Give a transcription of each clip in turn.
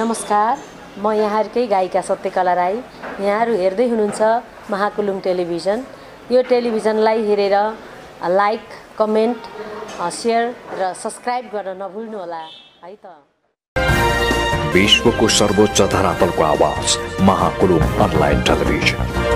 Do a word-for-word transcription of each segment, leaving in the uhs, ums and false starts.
नमस्कार, म यहाँहरुकै गायिका सत्यकला राई। यहाँहरु हेर्दै हुनुहुन्छ महाकुलुङ टेलिभिजन। यो टेलिभिजनलाई हेरेर लाइक, कमेन्ट, शेयर र सब्स्क्राइब गर्न नभुल्नु होला है त। विश्वको सर्वोच्च धरातलको आवाज महाकुलुङ अनलाइन टेलिभिजन।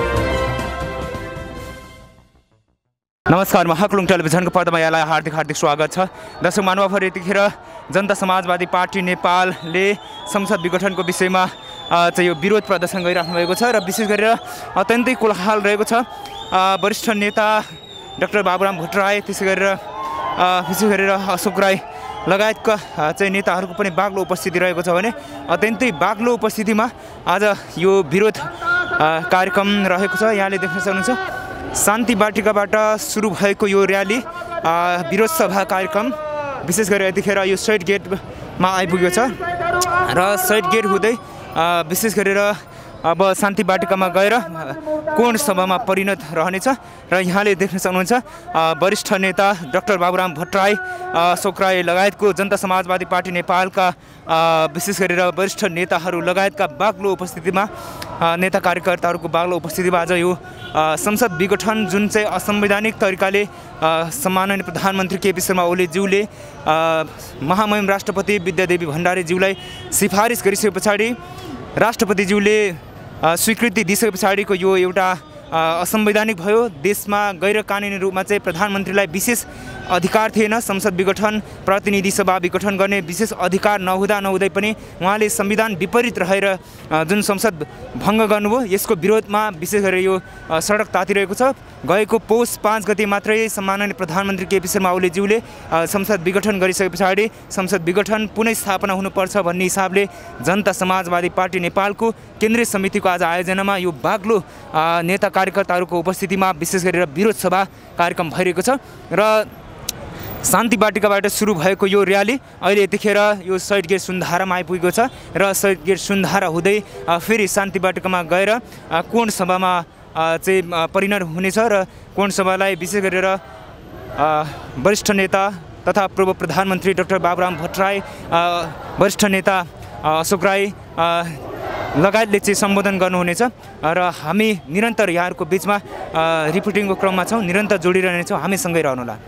नमस्कार, महाकुलुङ टेलिभिजनको पर्दामा यहाँलाई हार्दिक हार्दिक स्वागत छ। दर्शक महानुभावहरु, यतिखेर जनता समाजवादी पार्टी नेपालले संसद विघटनको विषयमा चाहिँ यो विरोध प्रदर्शन गरिराख्नु भएको छ र विशेष गरेर अत्यन्तै कोलाहल रहेको छ। वरिष्ठ नेता डाक्टर बाबुराम भट्टराई, त्यसै गरेर विशेष गरेर अशोक राई लगायतका चाहिँ नेताहरूको पनि बाक्लो उपस्थिति रहेको छ भने अत्यन्तै बाक्लो उपस्थितिमा आज यो विरोध कार्यक्रम रहेको छ। यहाँले देख्न सक्नुहुन्छ शान्ति वाटिकाबाट सुरु भएको यो र्याली विरोध सभा कार्यक्रम विशेष गरेर यतिखेर यो शहीद गेटमा आइपुगेको छ र शहीद गेट हुँदै विशेष गरेर अब शान्ति वाटिकामा गएर कोण सभामा परिणत रहनेछ र यहाँले देख्न सक्नुहुन्छ वरिष्ठ नेता डाक्टर बाबुराम भट्टराई, अशोक राई लगायतको जनता समाजवादी पार्टी नेपालका विशेष गरेर वरिष्ठ नेताहरू लगायतका बाक्लो उपस्थितिमा नेता कार्यकर्ताहरूको बाक्लो उपस्थितिमा आज यो संसद विघटन जुन चाहिँ असंवैधानिक तरिकाले सम्माननीय प्रधानमन्त्री केपी शर्मा ओलीज्यूले महामहिम राष्ट्रपति विद्यादेवी भण्डारीज्यूलाई सिफारिस गरिसके पछाडि राष्ट्रपतिज्यूले स्वीकृति दिइसके पछाडिको यो एउटा असंवैधानिक भयो। देशमा गैर कानुनी रूपमा चाहिँ प्रधानमन्त्रीलाई विशेष अधिकार थिएन, संसद विघटन प्रतिनिधि सभा विघटन गर्ने विशेष अधिकार नहुँदा नहुँदै पनि उहाँले संविधान विपरीत रहेर जुन संसद भङ्ग गर्नुभयो, यसको विरोधमा विशेष गरेर यो सडक तातिरहेको छ। गएको पौष पाँच गते मात्रै सम्माननीय प्रधानमन्त्री केपी शर्मा ओलीज्यूले संसद विघटन गरिसके पछाडि संसद विघटन पुनः स्थापना हुनुपर्छ भन्ने हिसाबले जनता समाजवादी पार्टी नेपालको केन्द्रीय समितिको आज आयोजनामा यो बाक्लो नेता कार्यकर्ताहरूको उपस्थितिमा विशेष गरेर विरोध सभा कार्यक्रम भइरहेको छ र शान्ति वाटिकाबाट सुरु भएको यो र्याली अहिले यतिखेर यो शहीद गेट सुन्धारामा आइपुगेको छ र शहीद गेट सुन्धारा हुँदै फेरि शान्ति वाटिकामा गएर कोण सभामा चाहिँ परिणत हुनेछ र कोण सभालाई विशेष गरेर वरिष्ठ नेता तथा पूर्व प्रधानमन्त्री डाक्टर बाबुराम भट्टराई, वरिष्ठ नेता अशोक राई लगायतले चाहिँ सम्बोधन गर्नुहुनेछ र हामी निरन्तर यहाँहरूको बिचमा रिपोर्टिङको क्रममा छौँ, निरन्तर जोडिरहनेछौँ। हामीसँगै रहनुहोला।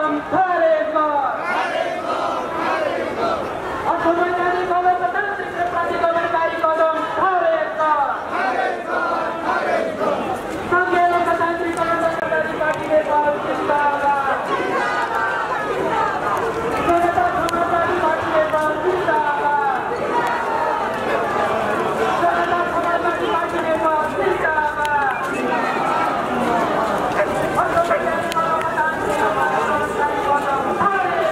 कदम खारेज कर असंवैधानिक अलोकतान्त्रिक र प्रतिगमनकारी कदम खारेज कर संघीय लोकतान्त्रिक गणतन्त्रवादी पार्टी नेपाल जिन्दाबाद जनता समाजवादी पार्टी नेपाल जिन्दाबाद जनता समाजवादी पार्टी नेपाल जिन्दाबाद असंवैधानिक अलोकतान्त्रिक र प्रतिगमनकारी कदम खारेज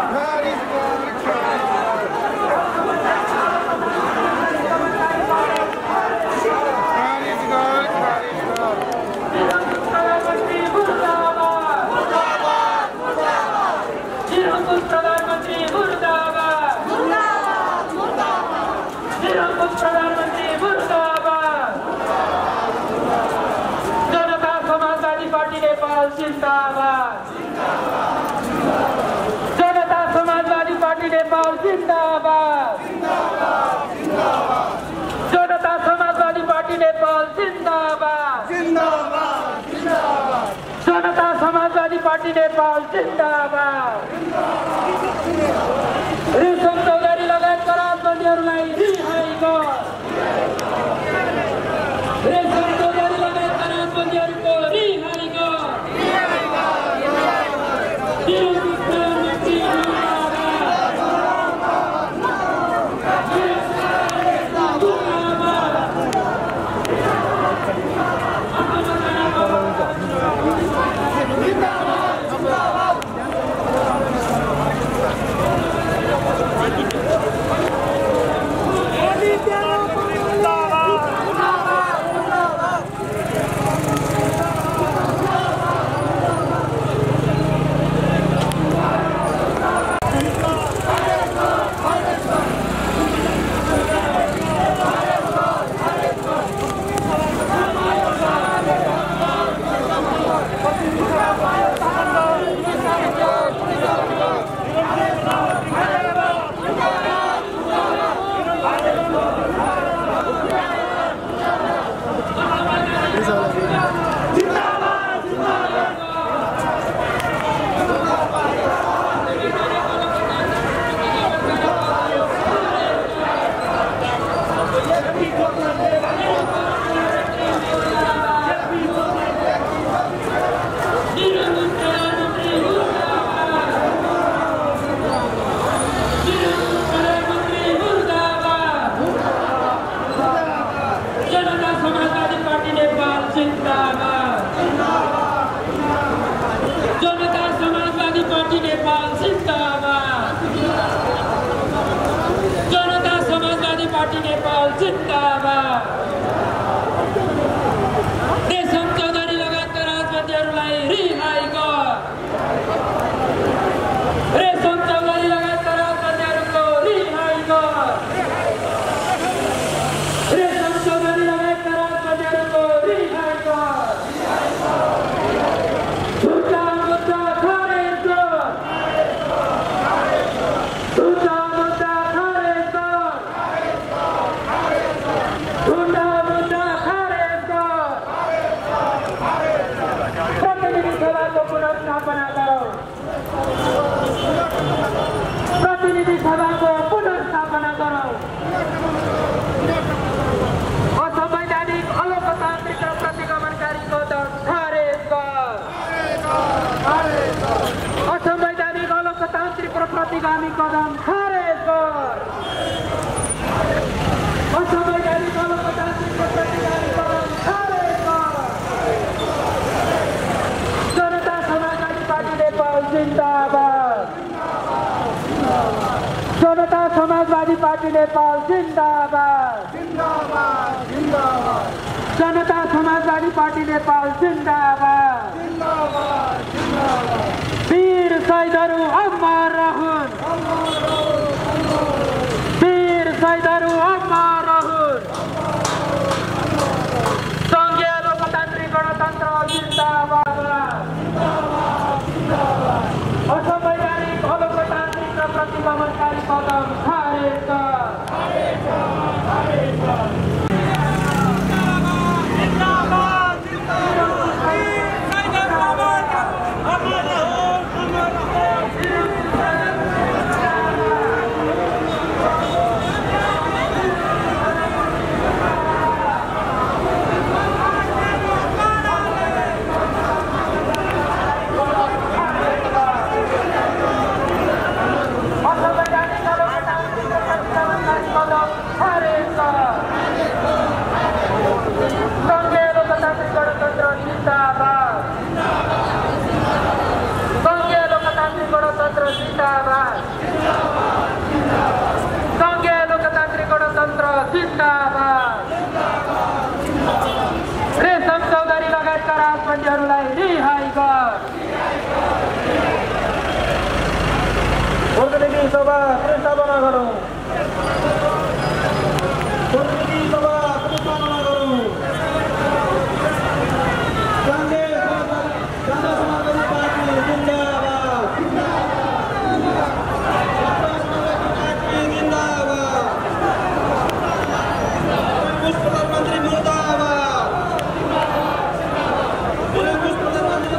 प्रधानमंत्री मुर्दाबाद प्रधानमंत्री मुर्दाबाद जनता समाजवादी पार्टी नेपाल जिंदाबाद जनता समाजवादी पार्टी नेपाल जिंदाबाद जनता समाजवादी पार्टी नेपाल जिंदाबाद जनता समाजवादी पार्टी नेपाल जिंदाबाद रेशम चौधरी लगायतका राजबन्दीहरूलाई रिहाई गर रेशम चौधरी लगायतका राजबन्दीहरूको रिहाई गर रेशम चौधरी लगायतका राजबन्दीहरूलाई रिहाई गर रेशम चौधरी लगायतका राजबन्दीहरूको रिहाई गर रेशम चौधरी लगायतका राजबन्दीहरूको रिहाई गर झुटा मुद्दा खारेज गर झुटा मुद्दा खारेज गर झुटा मुद्दा खारेज गर प्रतिनिधि सभाको पुनर्स्थापना गरौँ प्रतिनिधि सभाको पुनर्स्थापना गरौँ असंवैधानिक अलोकतान्त्रिक र प्रतिगमनकारी कदम खारेज गर असंवैधानिक अलोकतान्त्रिक र प्रतिगामी कदम खारेज गर असंवैधानिक अलोकतान्त्रिक र प्रतिगामी कदम खारेज गर जनता समाजवादी पार्टी नेपाल जिन्दाबाद जनता समाजवादी पार्टी नेपाल जिन्दाबाद जनता समाजवादी पार्टी नेपाल जिन्दाबाद वीर शहीदहरू अमर रहून् वीर शहीदहरू अमर रहून् संघीय लोकतान्त्रिक गणतन्त्र जिन्दाबाद असंवैधानिक अलोकतान्त्रिक र प्रतिगमनकारी कदम खारेज गर जिन्दाबाद जिन्दाबाद सभा प्रस्तावना गरौँ प्रतिनिधि सभा प्रस्तावना गरौँ कांग्रेस जनता समाजवादी पार्टी जिंदाबाद पार्टी जिंदाबाद प्रधानमंत्री मुर्दाबाद प्रधानमंत्री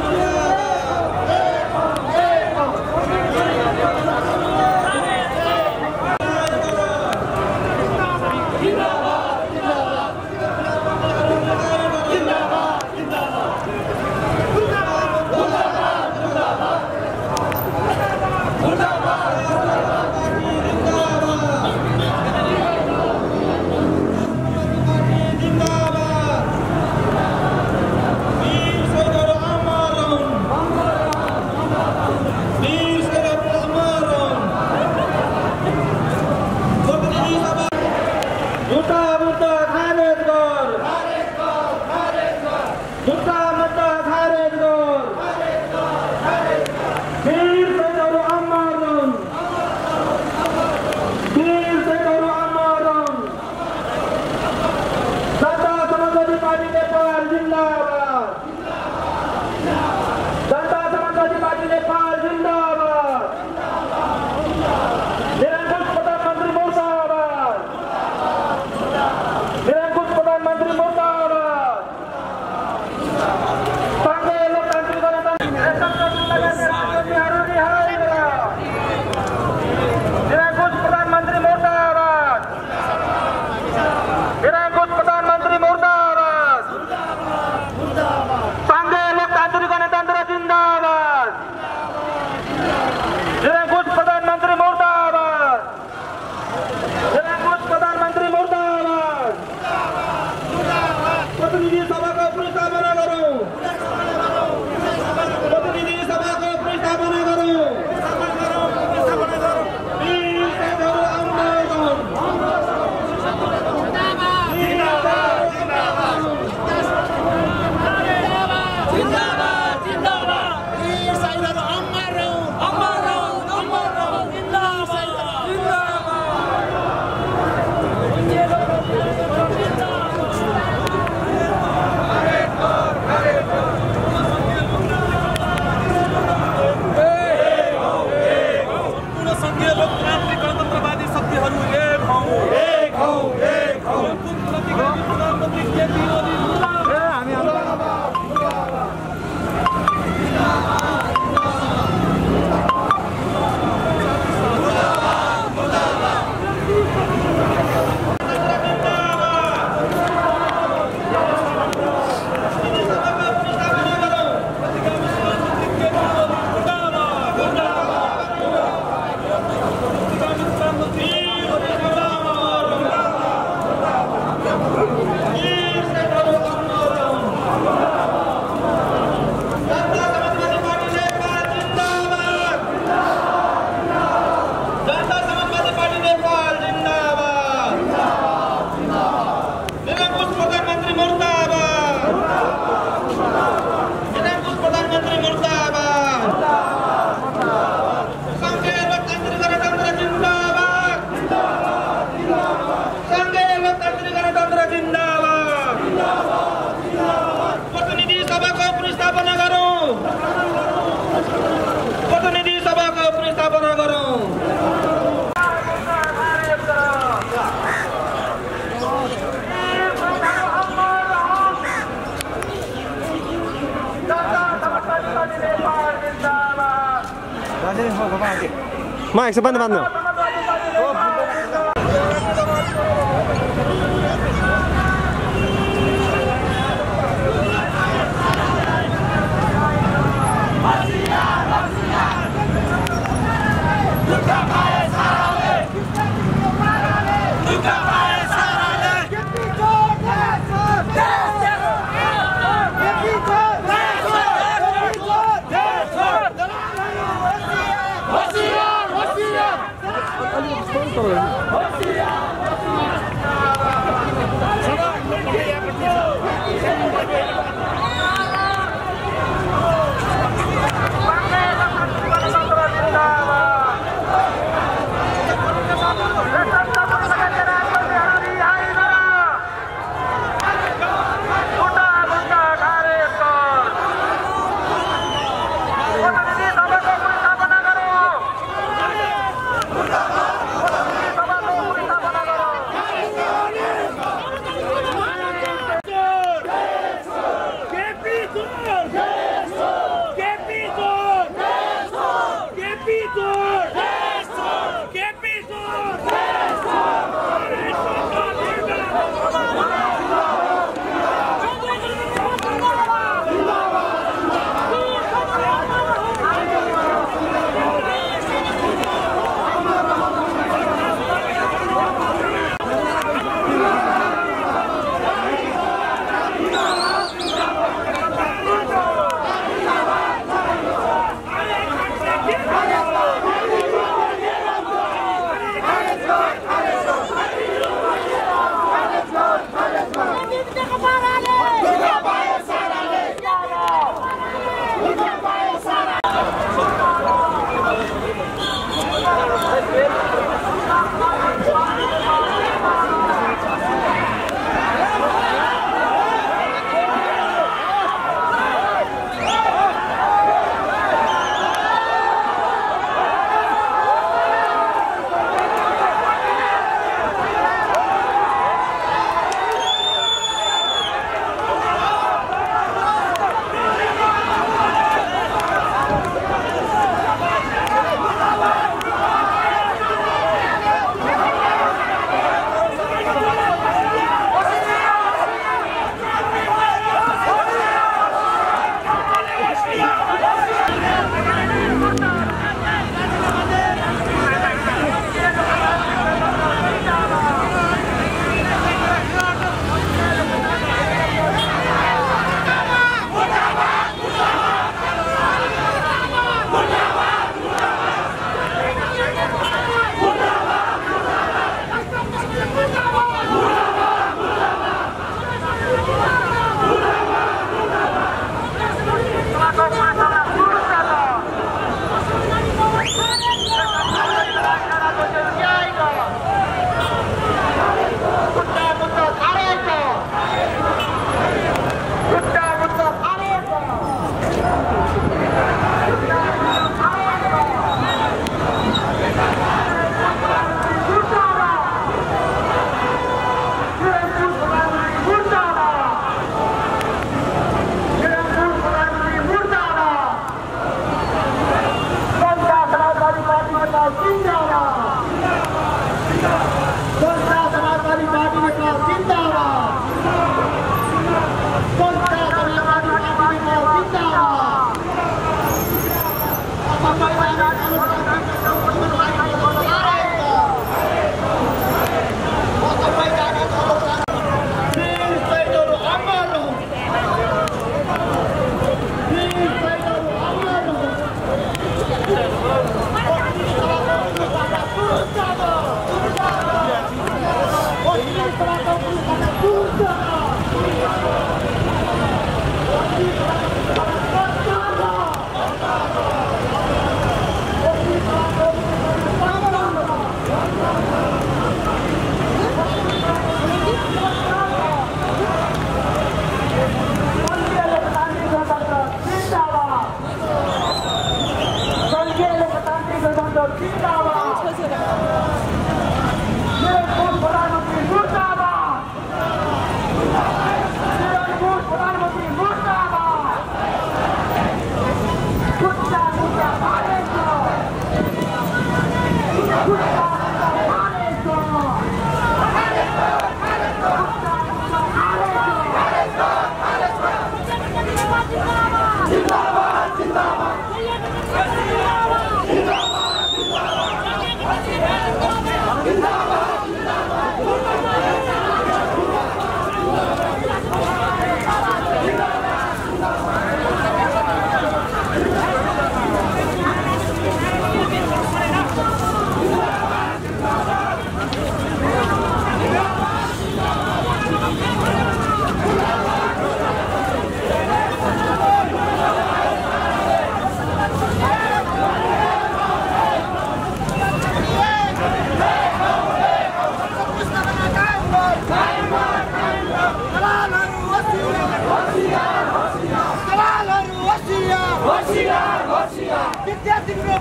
माइक से बंद बंद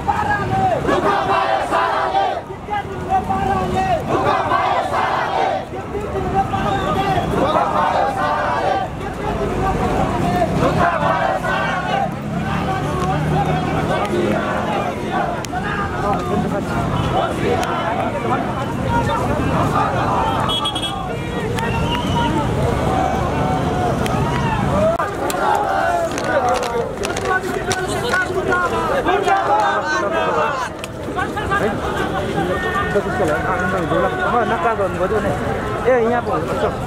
नक्का गर्नुभयो भने ए यहाँ पो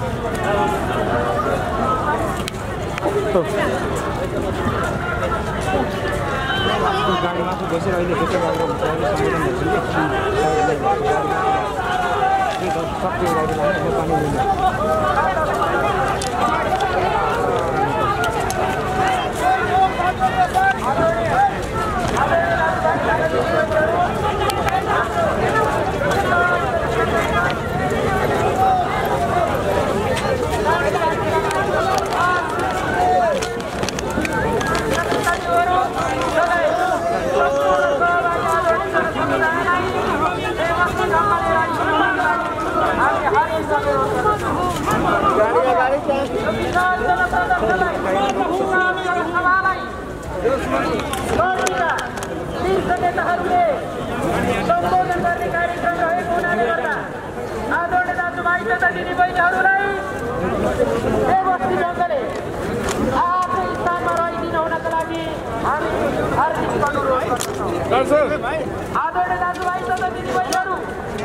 गाडीमा बसेर अहिले त्यसै गरेर सम्बोधन गर्ने कार्यक्रम रहेको हुनाले गर्दा आदरणीय दाजुभाइ तथा दिदीबहिनीहरूलाई यो बस्ती जङ्गले आफ्नो स्थानमा रहिदिनु हुनका लागि हामी हार्दिक अनुरोध गर्छौँ। आदरणीय दाजुभाइ तथा दिदीबहिनीहरू,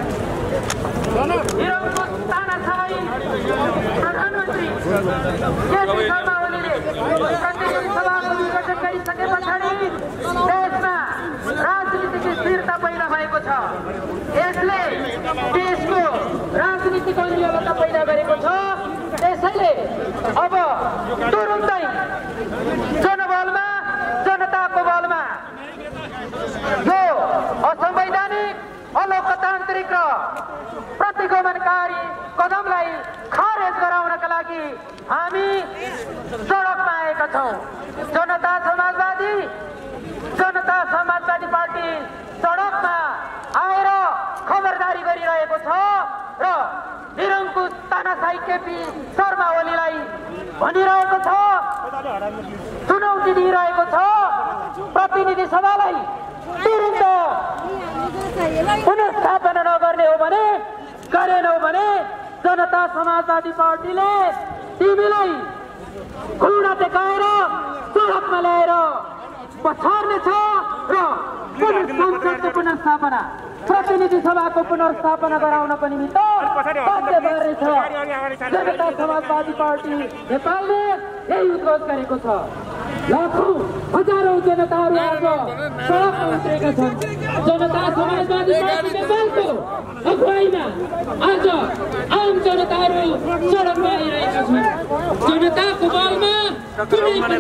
हिरौँको तानाशाही प्रधानमन्त्री केपी शर्मा ओलीले प्रतिनिधि सभाको निर्वाचन गरिसके पछाडि देशमा राजनीतिक स्थिरता पैदा भएको छ। यसले देशको राजनीतिक अनियमितता पैदा गरेको छ। त्यसैले अब तुरुन्तै जनबलमा, जनताको बलमा यो असंवैधानिक, अलोकतान्त्रिक र प्रतिगमनकारी कदमलाई खारेज गराउनका लागि हामी सडकमा आएका छौँ। जनता समाजवादी जनता समाजवादी पार्टी सडकमा आएर खबरदारी गरिरहेको छ र निरङ्कुश तानाशाही केपी शर्मा ओलीलाई भनिरहेको छ, चुनौती दिइरहेको छ, प्रतिनिधि सभालाई तुरुन्त पुनर्स्थापना नगर्ने हो भने, गरेनौ भने जनता समाजवादी पार्टीले तिमीलाई घुँडा टेकाएर सडकमा ल्याएर पछार्नेछ र संसदको पुनर्स्थापना, प्रतिनिधि सभाको पुनर्स्थापना गराउनको निमित्त बाध्य पार्नेछ। जनता समाजवादी पार्टी नेपालले यही उद्घोष गरेको छ। लाखौं हजारौं जनताहरू आज सडकमा उत्रेका छन्। जनता समाजवादी पार्टी नेपालको अगुवाईमा आज आम जनताहरू सडकमा आइरहेका छन्। जनताको बलमा कुनै पनि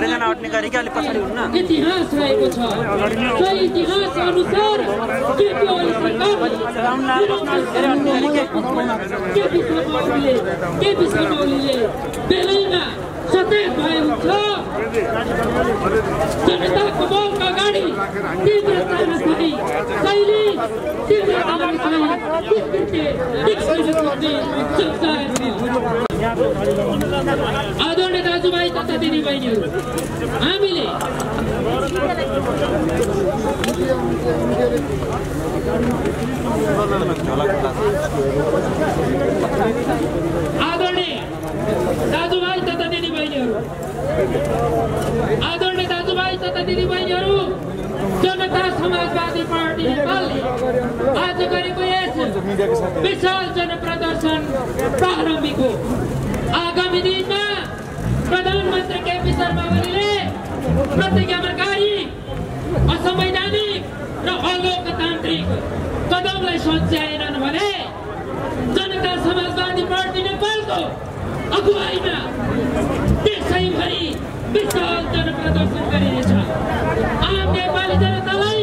इतिहास रहेको छ। सोही इतिहास अनुसार केपी ओली केपी शर्मा ओलीले केपी शर्मा ओलीले बेलैमा सचेत भए हुन्छ। जनताको बलका अगाडि तीव्र तानाशाही शैली, तीव्र तानाशाही विकृति विकसित गर्ने आदरणीय दाजुभाइ तथा दिदीबहिनीहरू, हामीले आदरणीय दाजुभाइ तथा दिदीबहिनीहरू आदरणीय दाजुभाइ तथा दिदीबहिनीहरू जनता समाजवादी पार्टी नेपालले आज गरेको यस विशाल जनप्रदर्शन प्रारम्भिक हो। आगामी दिनमा प्रधानमन्त्री केपी शर्मा ओलीले प्रतिगमनकारी, असंवैधानिक र अलोकतान्त्रिक कदमलाई सच्याएनन् भने जनता समाजवादी पार्टी नेपालको अगुवाईमा देशैभरि विशाल जनप्रदर्शन गरिनेछ। आम नेपाली जनतालाई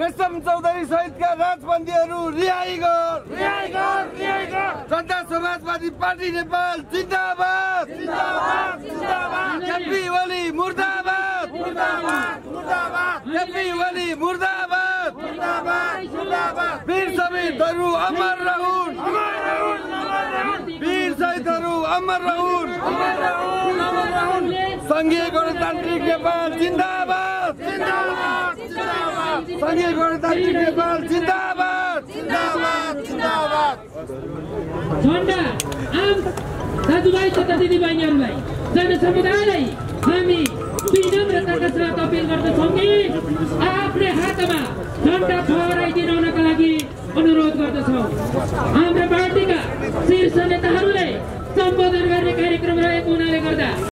रेशम चौधरी सहितका राजबन्दीहरू रिहाई गर रिहाई गर रिहाई गर जनता समाजवादी पार्टी नेपाल जिन्दाबाद जिन्दाबाद जिन्दाबाद केपी ओली मुर्दाबाद मुर्दाबाद मुर्दाबाद केपी ओली मुर्दाबाद मुर्दाबाद मुर्दाबाद वीर शहीदहरू अमर रहून् अमर रहून् अमर रहून् वीर शहीदहरू अमर रहून् अमर रहून् अमर रहून् संघीय गणतान्त्रिक नेपाल जिन्दाबाद जिन्दाबाद जिन्दाबाद संघीय गणतान्त्रिक नेपाल जिन्दाबाद जिन्दाबाद जिन्दाबाद झन्डा आम दाजुभाइ तथा दिदीबहिनीहरूलाई जनसमुदायलाई हामी विनम्रताका साथ अपिल गर्दछौँ कि आफ्नै हातमा झन्डा फहराइदिनका लागि अनुरोध गर्दछौँ। हाम्रो पार्टीका शीर्ष नेताहरूले सम्बोधन गर्ने कार्यक्रम रहेको हुनाले गर्दा